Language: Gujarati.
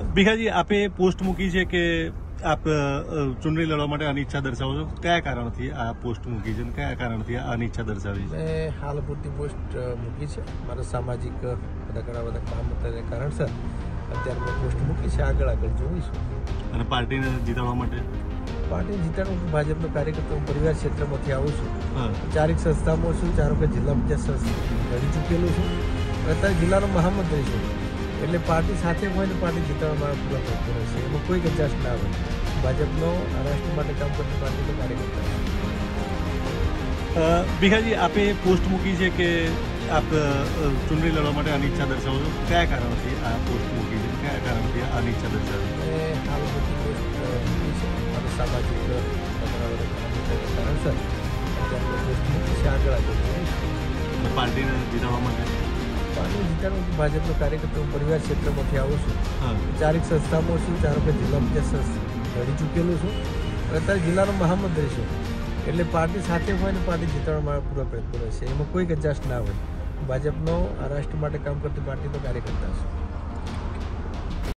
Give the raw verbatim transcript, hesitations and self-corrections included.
ભીખાજી, આપે પોસ્ટ મૂકી છે કે આપ ચૂંટણી લડવા માટે અનિચ્છા દર્શાવો છો. કયા કારણથી આ પોસ્ટ મૂકી છે અને કયા કારણથી આ અનિચ્છા દર્શાવી છે? મેં હાલ પૂરતી પોસ્ટ મૂકી છે. મારા સામાજિક બધા ઘણા બધા કામ હતા કારણસર અત્યારે મેં પોસ્ટ મૂકી છે. આગળ આગળ જોઈશું. અને પાર્ટીને જીતાડવા માટે? પાર્ટી જીતાડવા હું ભાજપનો કાર્યકર્તા, હું પરિવાર ક્ષેત્રમાંથી આવું છું. ચારેક સંસ્થામાં છું, ચાર વખત જિલ્લા પંચાયત લડી ચૂકેલું છું. અત્યારે જિલ્લાનો મહામંત્રી છું. એટલે પાર્ટી સાથે હોય ને પાર્ટી જીતવા મારા પૂરા પ્રયત્નો છે. એમાં કોઈ કચાશ ના હોય. ભાજપનો આ રાષ્ટ્ર માટે કામ કરતી પાર્ટીનો કાર્યકર્તા છે. ભીખાજી, આપે પોસ્ટ મૂકી છે કે આપ ચૂંટણી લડવા માટે અનિચ્છા દર્શાવો છો. કયા કારણથી આ પોસ્ટ મૂકી છે, કયા કારણથી આ અનિચ્છા દર્શાવી? મેં હાલ બધી પોસ્ટ મૂકી છે. મારા સામાજિક ઘણા બધા કારણસર અત્યારે પોસ્ટ મૂકી છે. આગળ આગળ જોઈશું. પાર્ટીને જીતાડવા માટે? પાર્ટી જીતાડવા હું ભાજપનો કાર્યકર્તા, હું પરિવાર ક્ષેત્રમાંથી આવું છું. ચારેક સંસ્થામાં છું, ચાર વખત જિલ્લા પંચાયત લડી ચૂકેલું છું. અત્યારે જિલ્લાનો મહામંત્રી છું. એટલે પાર્ટી સાથે હોય ને પાર્ટી જીતવા મારા પૂરા પ્રયત્નો છે. એમાં કોઈ કચાશ ના હોય. ભાજપનો આ રાષ્ટ્ર માટે કામ કરતી પાર્ટીનો કાર્યકર્તા છે.